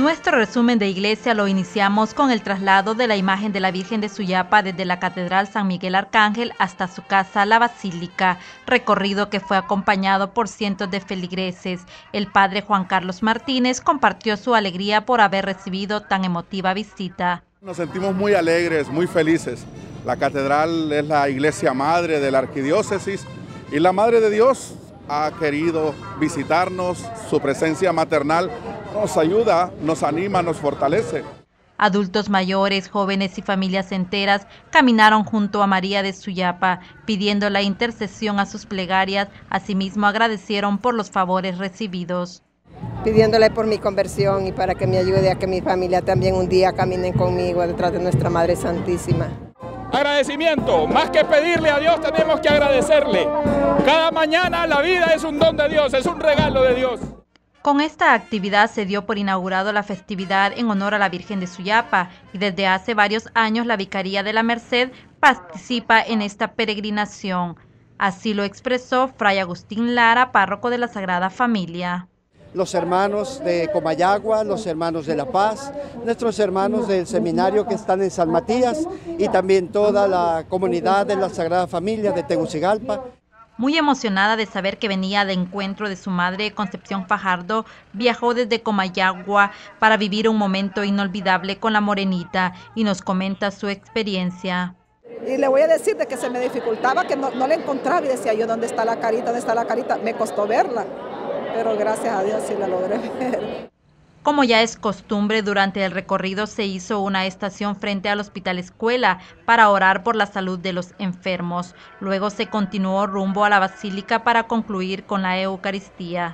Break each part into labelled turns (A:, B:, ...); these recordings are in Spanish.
A: Nuestro resumen de iglesia lo iniciamos con el traslado de la imagen de la Virgen de Suyapa desde la Catedral San Miguel Arcángel hasta su casa, la Basílica, recorrido que fue acompañado por cientos de feligreses. El padre Juan Carlos Martínez compartió su alegría por haber recibido tan emotiva visita.
B: Nos sentimos muy alegres, muy felices. La catedral es la iglesia madre de la arquidiócesis y la Madre de Dios ha querido visitarnos. Su presencia maternal nos ayuda, nos anima, nos fortalece.
A: Adultos mayores, jóvenes y familias enteras caminaron junto a María de Suyapa, pidiendo la intercesión a sus plegarias. Asimismo agradecieron por los favores recibidos.
C: Pidiéndole por mi conversión y para que me ayude a que mi familia también un día caminen conmigo detrás de nuestra Madre Santísima.
D: Agradecimiento, más que pedirle a Dios tenemos que agradecerle. Cada mañana la vida es un don de Dios, es un regalo de Dios.
A: Con esta actividad se dio por inaugurado la festividad en honor a la Virgen de Suyapa y desde hace varios años la Vicaría de la Merced participa en esta peregrinación. Así lo expresó Fray Agustín Lara, párroco de la Sagrada Familia.
E: Los hermanos de Comayagua, los hermanos de La Paz, nuestros hermanos del seminario que están en San Matías y también toda la comunidad de la Sagrada Familia de Tegucigalpa.
A: Muy emocionada de saber que venía de encuentro de su madre, Concepción Fajardo viajó desde Comayagua para vivir un momento inolvidable con la morenita y nos comenta su experiencia.
F: Y le voy a decir de que se me dificultaba, que no la encontraba y decía yo, ¿dónde está la carita? ¿Dónde está la carita? Me costó verla, pero gracias a Dios sí la logré ver.
A: Como ya es costumbre, durante el recorrido se hizo una estación frente al Hospital Escuela para orar por la salud de los enfermos. Luego se continuó rumbo a la Basílica para concluir con la Eucaristía.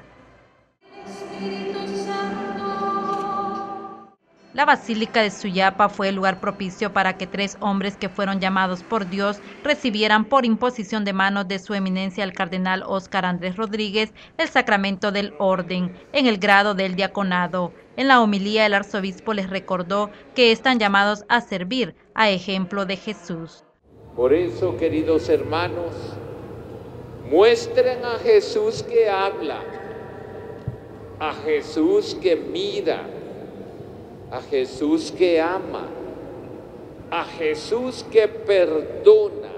A: La Basílica de Suyapa fue el lugar propicio para que 3 hombres que fueron llamados por Dios recibieran por imposición de manos de su eminencia el cardenal Óscar Andrés Rodríguez el sacramento del orden en el grado del diaconado. En la homilía el arzobispo les recordó que están llamados a servir a ejemplo de Jesús.
G: Por eso, queridos hermanos, muestren a Jesús que habla, a Jesús que mira, a Jesús que ama, a Jesús que perdona.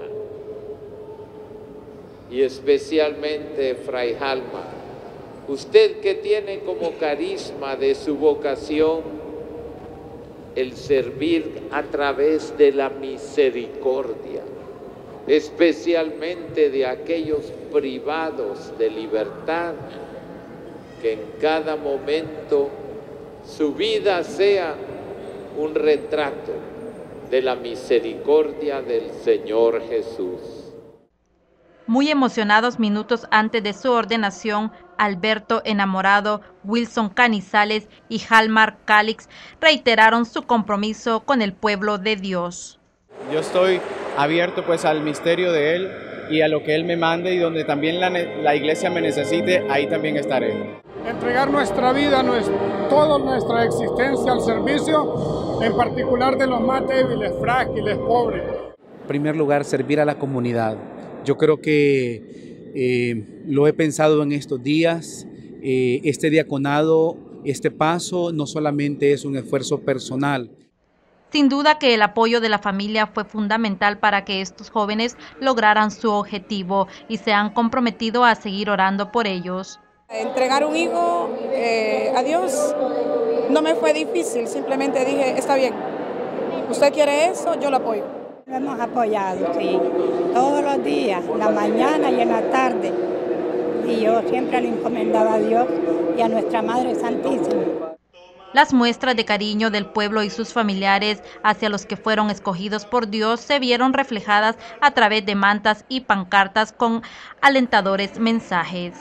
G: Y especialmente, Fray Jalma, usted que tiene como carisma de su vocación el servir a través de la misericordia, especialmente de aquellos privados de libertad, que en cada momento su vida sea un retrato de la misericordia del Señor Jesús.
A: Muy emocionados minutos antes de su ordenación, Alberto Enamorado, Wilson Canizales y Jalmar Calix reiteraron su compromiso con el pueblo de Dios.
H: Yo estoy abierto pues al misterio de Él y a lo que Él me mande, y donde también la iglesia me necesite, ahí también estaré.
I: Entregar nuestra vida, toda nuestra existencia al servicio, en particular de los más débiles, frágiles, pobres.
J: En primer lugar, servir a la comunidad. Yo creo que lo he pensado en estos días. Este diaconado, este paso, no solamente es un esfuerzo personal.
A: Sin duda que el apoyo de la familia fue fundamental para que estos jóvenes lograran su objetivo y se han comprometido a seguir orando por ellos.
F: Entregar un hijo a Dios no me fue difícil, simplemente dije, está bien, usted quiere eso, yo lo apoyo.
K: Lo hemos apoyado, sí, todos los días, en la mañana y en la tarde. Y yo siempre le encomendaba a Dios y a nuestra Madre Santísima.
A: Las muestras de cariño del pueblo y sus familiares hacia los que fueron escogidos por Dios se vieron reflejadas a través de mantas y pancartas con alentadores mensajes.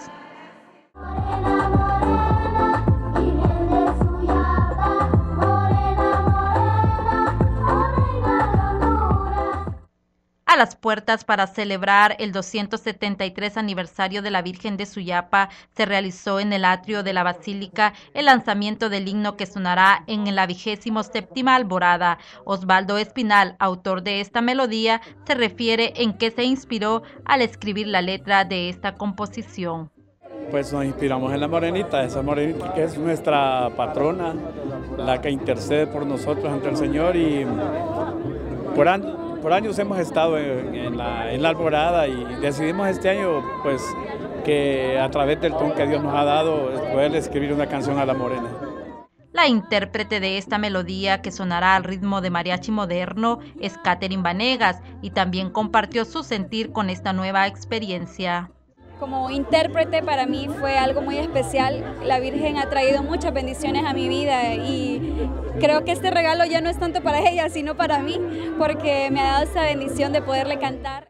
A: A las puertas para celebrar el 273 aniversario de la Virgen de Suyapa, se realizó en el atrio de la Basílica el lanzamiento del himno que sonará en la 27ª alborada. Osvaldo Espinal, autor de esta melodía, se refiere en qué se inspiró al escribir la letra de esta composición.
D: Pues nos inspiramos en la morenita, esa morenita que es nuestra patrona, la que intercede por nosotros ante el Señor, y por años hemos estado en la alborada y decidimos este año pues que a través del don que Dios nos ha dado poder escribir una canción a la morena.
A: La intérprete de esta melodía, que sonará al ritmo de mariachi moderno, es Catherine Vanegas, y también compartió su sentir con esta nueva experiencia.
L: Como intérprete para mí fue algo muy especial. La Virgen ha traído muchas bendiciones a mi vida y creo que este regalo ya no es tanto para ella, sino para mí, porque me ha dado esa bendición de poderle cantar.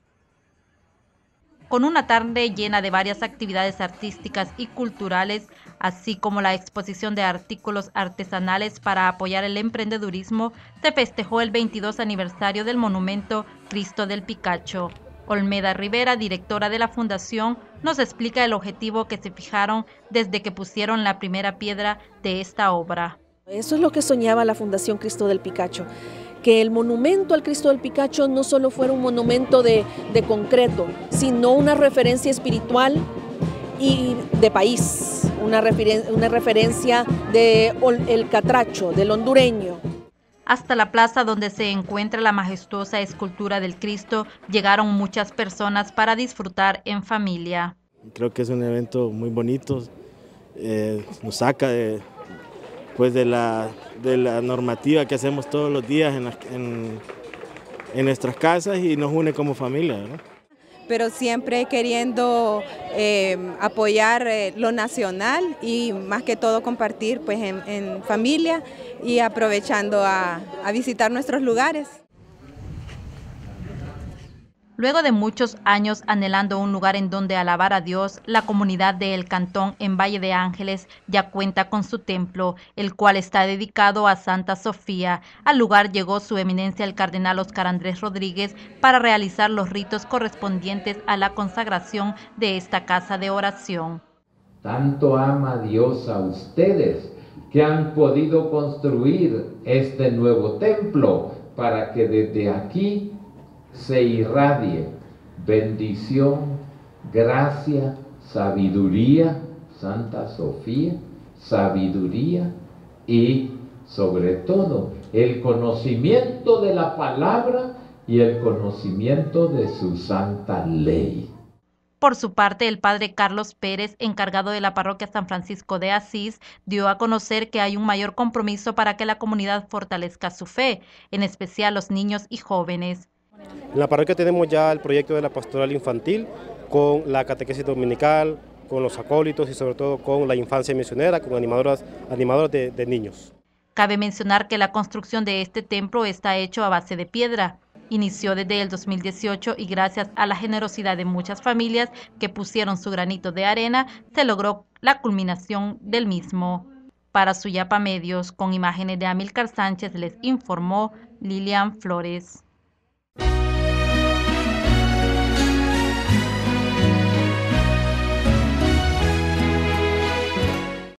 A: Con una tarde llena de varias actividades artísticas y culturales, así como la exposición de artículos artesanales para apoyar el emprendedurismo, se festejó el 22 aniversario del monumento Cristo del Picacho. Olmeda Rivera, directora de la fundación, nos explica el objetivo que se fijaron desde que pusieron la primera piedra de esta obra.
M: Eso es lo que soñaba la Fundación Cristo del Picacho, que el monumento al Cristo del Picacho no solo fuera un monumento de concreto, sino una referencia espiritual y de país, una referencia del catracho, del hondureño.
A: Hasta la plaza donde se encuentra la majestuosa escultura del Cristo llegaron muchas personas para disfrutar en familia.
N: Creo que es un evento muy bonito, nos saca de la normativa que hacemos todos los días en nuestras casas y nos une como familia, ¿no?
O: Pero siempre queriendo apoyar lo nacional y más que todo compartir pues en familia y aprovechando a visitar nuestros lugares.
A: Luego de muchos años anhelando un lugar en donde alabar a Dios, la comunidad de El Cantón en Valle de Ángeles ya cuenta con su templo, el cual está dedicado a Santa Sofía. Al lugar llegó su eminencia el cardenal Óscar Andrés Rodríguez para realizar los ritos correspondientes a la consagración de esta casa de oración.
G: Tanto ama Dios a ustedes que han podido construir este nuevo templo para que desde aquí se irradie bendición, gracia, sabiduría, Santa Sofía, sabiduría y sobre todo el conocimiento de la palabra y el conocimiento de su santa ley.
A: Por su parte, el padre Carlos Pérez, encargado de la parroquia San Francisco de Asís, dio a conocer que hay un mayor compromiso para que la comunidad fortalezca su fe, en especial los niños y jóvenes.
P: En la parroquia tenemos ya el proyecto de la pastoral infantil, con la catequesis dominical, con los acólitos y sobre todo con la infancia misionera, con animadoras de niños.
A: Cabe mencionar que la construcción de este templo está hecho a base de piedra. Inició desde el 2018 y gracias a la generosidad de muchas familias que pusieron su granito de arena, se logró la culminación del mismo. Para Suyapa Medios, con imágenes de Amílcar Sánchez, les informó Lilian Flores.